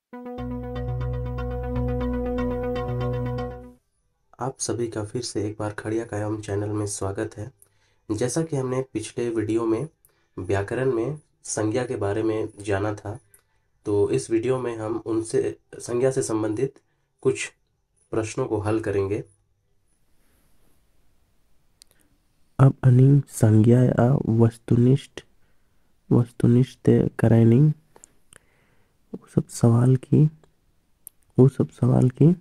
आप सभी का फिर से एक बार खड़िया कायम चैनल में स्वागत है। जैसा कि हमने पिछले वीडियो में व्याकरण में संज्ञा के बारे में जाना था, तो इस वीडियो में हम उनसे संज्ञा से संबंधित कुछ प्रश्नों को हल करेंगे। अब आणि संज्ञा या वस्तुनिष्ठ करायनी वो सब सवाल की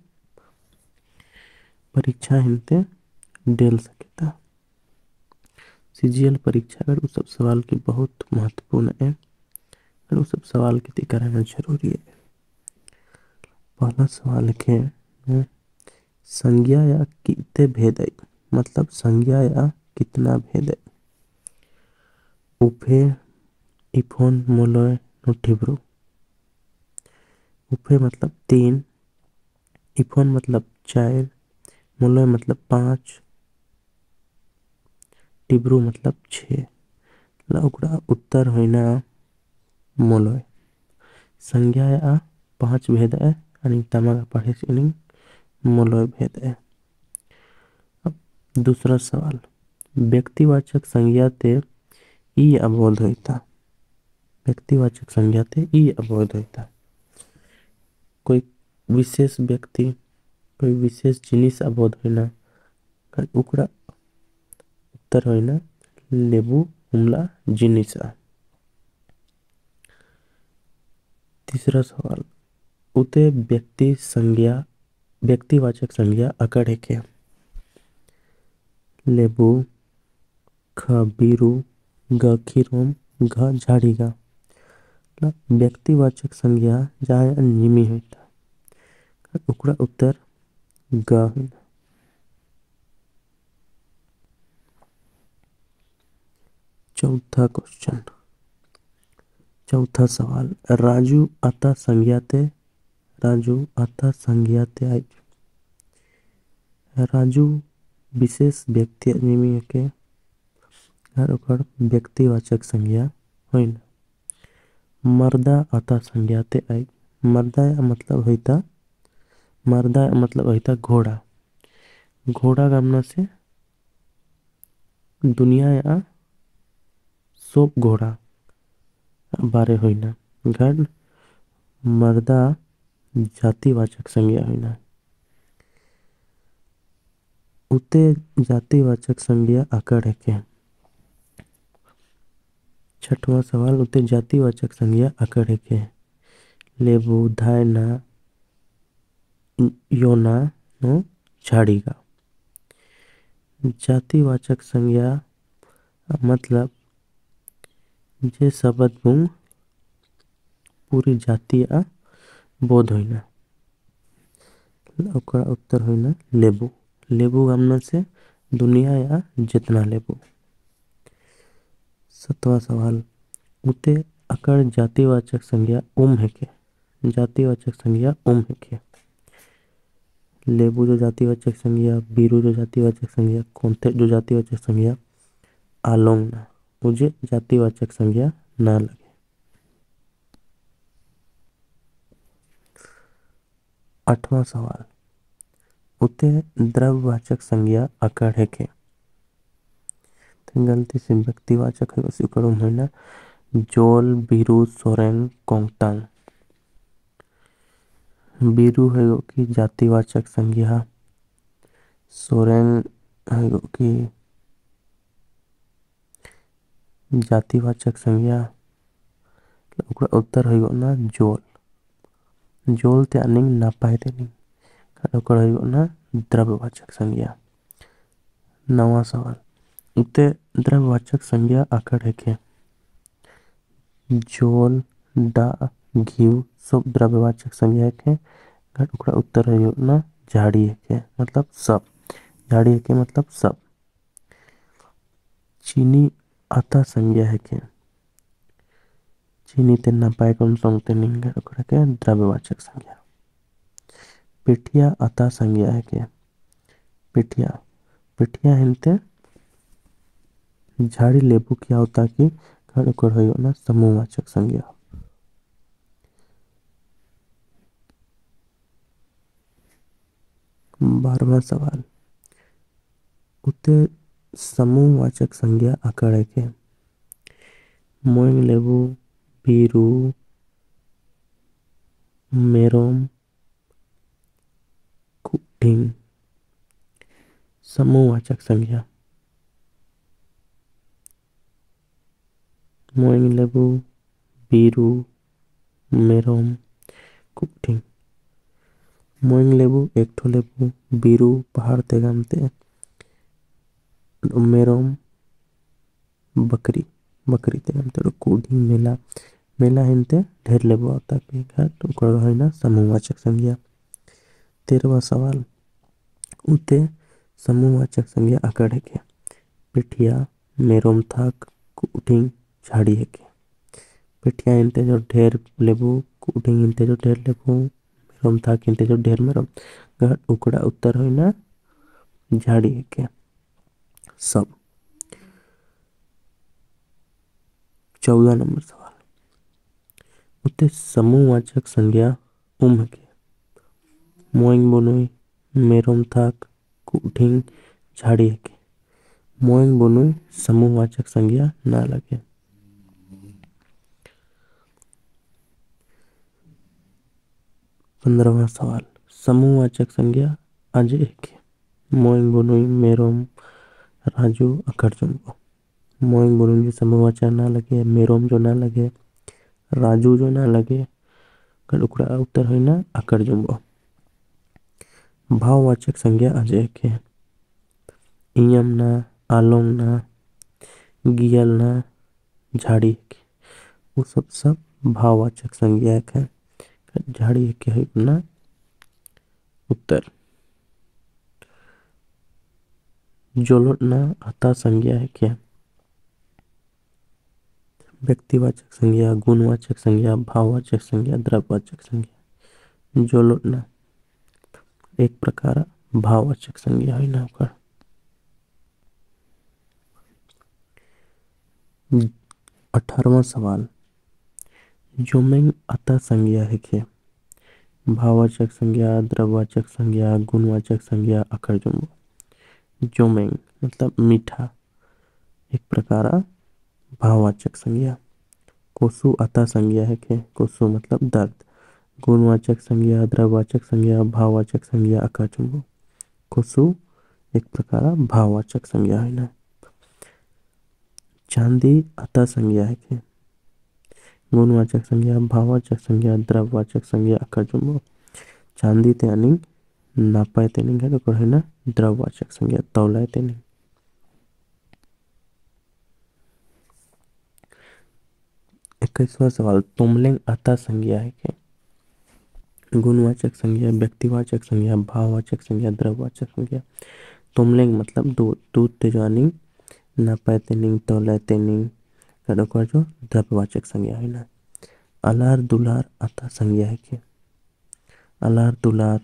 परीक्षा हिंते डेल सकेता। सीजीएल परीक्षा अगर उस सब सवाल की बहुत महत्वपूर्ण है और उस सब सवाल की कराना जरूरी है। पहला सवाल है संज्ञा या कितने भेद है, मतलब संज्ञा या कितना भेद है। उफे इफोन मोलय नोटिब्रो। उफे मतलब 3, इफोन मतलब 4, मोलय मतलब 5, टिब्रू मतलब 6। ओकरा उत्तर होना मोलय। संज्ञा या 5 भेद है आणि तमागा पढ़े से मोलय भेद है। अब दूसरा सवाल, व्यक्तिवाचक संज्ञा ते ई अबोध होता। व्यक्तिवाचक संज्ञा ते ई अबोध होता। कोई विशेष व्यक्ति, कोई विशेष जिनिस अबोध होना, उकरा उत्तर होना लेबू हुमला जिनिसा। तीसरा सवाल, उते व्यक्तिवाचक संज्ञा अकड़ के लेबू, ख बीरू, ग खीरोम, घ झाड़ीगा। व्यक्तिवाचक संज्ञा जहाँ निमी होता, उकरा उत्तर ग होना। चौथा सवाल, राजू आता संज्ञाते आई। राजू विशेष व्यक्ति निमी के और ओकर व्यक्तिवाचक संज्ञा होइना। मर्दा आता संज्ञाते आई। मर्दा या मतलब होता घोड़ा। घोड़ा गमना से दुनिया या सोप घोड़ा बारे होइना। घर मर्दा जातिवाचक संज्ञा होइना। उते जातिवाचक संज्ञा आकड़ है के। छठवां सवाल, उते जातिवाचक संज्ञा आकड़ है के लेबू, धायना, योना नो झाड़ीगा। जातिवाचक संज्ञा मतलब जे शब्द बुंग पूरी जाति आ बोध होइना। ओकरा उत्तर होइना लेबू। लेबू गमना से दुनिया या जितना लेबू। सातवां सवाल, उते अकड़ जातिवाचक संज्ञा है के। जातिवाचक संज्ञा है के लेबू जो जातिवाचक संज्ञा, बीरू जो जातिवाचक संज्ञा, कोंते जो जातिवाचक संज्ञा, आलोंग ना मुझे जातिवाचक संज्ञा ना लगे। आठवां सवाल, उते द्रव्यवाचक संज्ञा अकड़ है के। गलती से व्यक्तिवाचक है उसी कड़म है ना जोल, बीरू, सोरेन, कोंगतांग। बीरू है कि जातिवाचक संज्ञा, सोरेन है कि जातिवाचक संज्ञा। ओकरा उत्तर है ना जोल। जोल ते अनिंग ना पाए देनी। ओकरा है ना द्रव्यवाचक संज्ञा। नवा सवाल, उते द्रव्यवाचक संज्ञा आकड़ है के जोल, डा, घीव सब द्रव्यवाचक संज्ञा है के। ओकरा उत्तर है ना झाड़ी है के मतलब सब। झाड़ी है के मतलब सब। चीनी आता संज्ञा है के। चीनी ते ना पाए कौन सोंगते नहीं है ओकरा के द्रव्यवाचक संज्ञा। पिठिया आता संज्ञा है के। पिठिया हिंते झाड़ी लेबू क्या होता कि ओकर है ना समूहवाचक संज्ञा। 12वां सवाल, उते समूहवाचक संज्ञा आकड़े के मोइंग लेबू, बीरू, मेरोम, कुटिंग। समूहवाचक संज्ञा मोइंग लेबू, बीरू, मेरोम, कुटिंग। मोइंग लेबू एक ठो लेबू, बीरू पहाड़ ते गामते, मेरोम बकरी बकरी ते गामते, कुटिंग मेला मेला हिंते ढेर लेबू आता के घाट उकर होइना समूहवाचक संज्ञा। 13वां सवाल, उते समूहवाचक संज्ञा आकड़े के पिठिया, मेरोम थाक, कुटिंग झाड़ी है के। पिठिया हिंते जो ढेर लेबू, कुटिंग हिंते जो ढेर लेबू, मेरोम थाक हिंते जो ढेर मेरोम घाट उकड़ा उत्तर होइना झाड़ी है के सब। 14 नंबर सवाल, उते समूहवाचक संज्ञा उम के मोइंग बोनुई, मेरोम थाक, कुटिंग झाड़ी है के। मोइंग बोनुई समूहवाचक संज्ञा ना लगे। 15वां सवाल, समूहवाचक संज्ञा आज एक मोइंग बोनुई, मेरोम, राजू, अकड़जुम्बो। मोइंग बोनुई जो समूहवाचक ना लगे, मेरोम जो ना लगे, राजू जो ना लगे, कर उकड़ा उत्तर होइना अकड़जुम्बो। भाववाचक संज्ञा आज एक है इयम ना, आलोंग ना, गियल ना, झाड़ी के। वो सब भाववाचक संज्ञा है। झाड़ी के है ना उत्तर। जोलोट ना आता संज्ञा है क्या? व्यक्तिवाचक संज्ञा, गुणवाचक संज्ञा, भाववाचक संज्ञा, द्रव्यवाचक संज्ञा। जोलोट ना एक प्रकार भाववाचक संज्ञा है ना ओकर। 18वां सवाल, जोमेंग आता संज्ञा है के भाववाचक संज्ञा, द्रव्यवाचक संज्ञा, गुणवाचक संज्ञा, अकड़जुम्बो। जोमेंग मतलब मीठा, एक प्रकार भाववाचक संज्ञा। कोसु आता संज्ञा है के कोसु मतलब दर्द, गुणवाचक संज्ञा, द्रव्यवाचक संज्ञा, भाववाचक संज्ञा, अकड़जुम्बो। कोसु एक प्रकार भाववाचक संज्ञा है ना। चांदी आता संज्ञा है के गुणवाचक संज्ञा, भाववाचक संज्ञा, द्रव्यवाचक संज्ञा, अकड़जुम्बो। चांदी ते अनिंग नापाय ते निंग है तो है ना द्रव्यवाचक संज्ञा तौलाय ते निंग। 21वां सवाल, तुमलेंग आता संज्ञा है के गुणवाचक संज्ञा, व्यक्तिवाचक संज्ञा, भाववाचक संज्ञा, द्रव्यवाचक संज्ञा। तुमलेंग मतलब दूध, दूध ते जो अनिंग नापाय ते निंग तौलाय ते निंग कर ओकर जो द्रव्यवाचक संज्ञा है ना। अलार दुलार आता संज्ञा है के अलार दुलार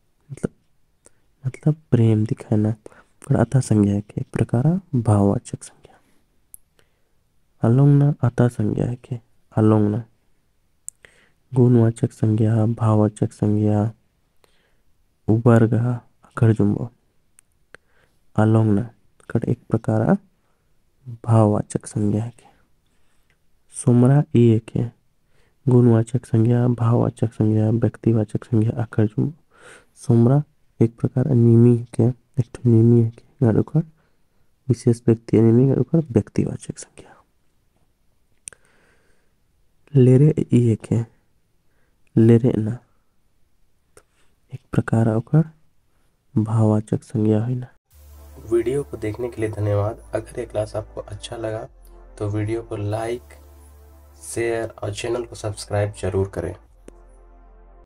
मतलब प्रेम दिखाना पर आता संज्ञा है के एक प्रकार भाववाचक संज्ञा। अलोंगना आता संज्ञा है के अलोंगना गुणवाचक संज्ञा, भाववाचक संज्ञा, उबरगा, अकड़जुम्बो। अलोंगना कर एक प्रकार भाववाचक संज्ञा है के। सोमरा ई है के गुणवाचक संज्ञा, भाववाचक संज्ञा, व्यक्तिवाचक संज्ञा, अकड़जुम्बो। सोमरा एक प्रकार निमी के एक ठो निमी है के गाड़ ओकर विशेष व्यक्ति निमी गाड़ ओकर व्यक्तिवाचक संज्ञा। लेरे ई है के लेरे ना एक प्रकार ओकर भाववाचक संज्ञा है ना। वीडियो को देखने के लिए धन्यवाद। अगर ये क्लास आपको अच्छा लगा तो वीडियो को लाइक, शेयर और चैनल को सब्सक्राइब जरूर करें।